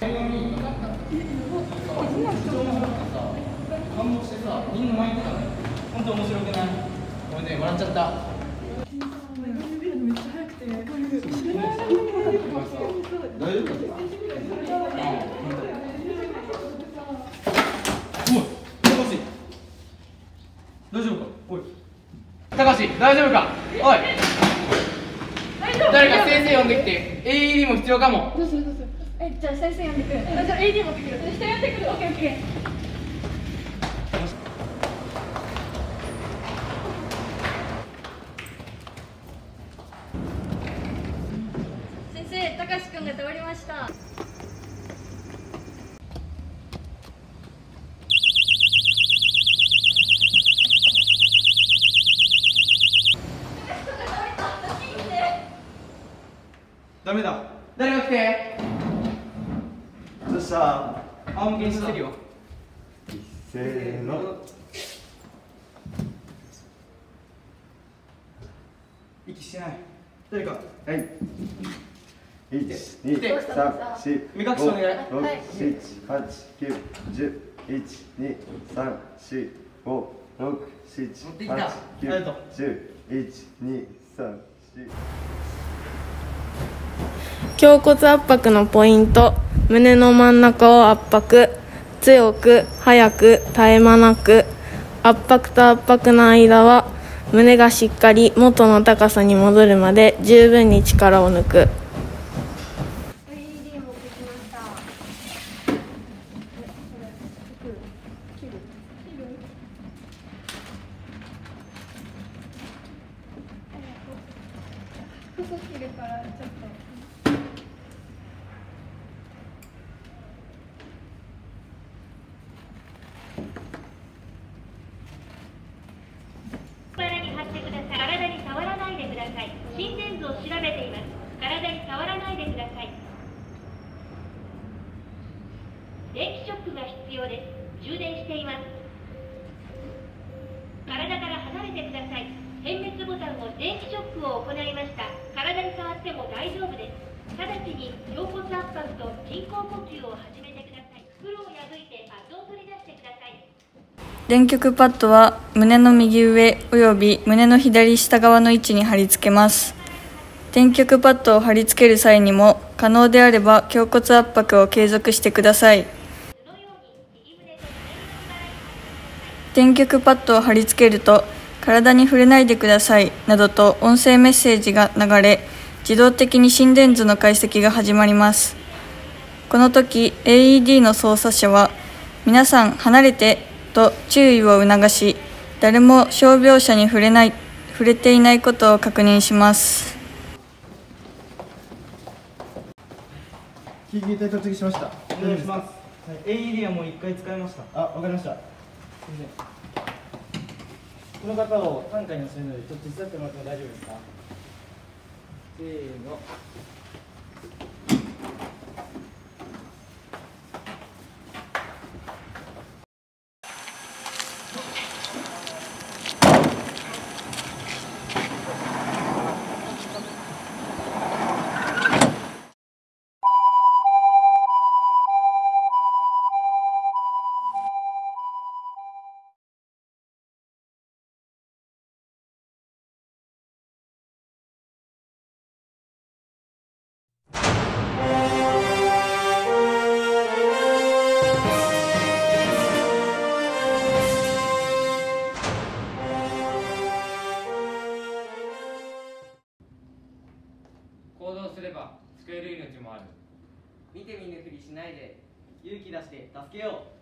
感動してさ、みんな巻いてたの。本当面白くない？ごめんね、笑っちゃった。めっちゃ早くて、大丈夫か？大丈夫か？おい。高橋、大丈夫か？おい。誰か先生呼んできて。AED も必要かも。 どうする？じゃあ先生呼んでくる。じゃあ AED 持ってくる。人呼んでくる。オッケーオッケー。先生、高橋君が倒れました。 ダメだ。誰が来て。 どうした？ 仰向けにしてるよ。 せーの。 息してない。誰か。 はい。1、2、3、4、 目隠しお願い。 6、7、8、9、10、1、2、3、4、5、6、7、8、9、10、1、2、3、4。 胸骨圧迫のポイント。胸の真ん中を圧迫。強く、早く、絶え間なく。圧迫と圧迫の間は胸がしっかり元の高さに戻るまで十分に力を抜く。 切るからちょっと。 体に貼ってください。体に触らないでください。心電図を調べています。体に触らないでください。電気ショックが必要です。充電しています。体から離れてください。点滅ボタンを電気ショックを行いました。体に触っても大丈夫です。直ちに胸骨圧迫と人工呼吸を始めてください。袋を破いてパッドを取り出してください。 電極パッドは胸の右上および胸の左下側の位置に貼り付けます。電極パッドを貼り付ける際にも可能であれば胸骨圧迫を継続してください。電極パッドを貼り付けると体に触れないでくださいなどと音声メッセージが流れ、自動的に心電図の解析が始まります。この時 AED の操作者は皆さん離れてと注意を促し、誰も傷病者に触れていないことを確認します。 緊急隊突撃しました。 お願いします。はい、AED はもう1回使いました。 あ、わかりました。 この方を担架に乗せるのでちょっと手伝ってもらっても大丈夫ですか？せーの。 行動すれば救える命もある。 見て見ぬふりしないで勇気出して助けよう。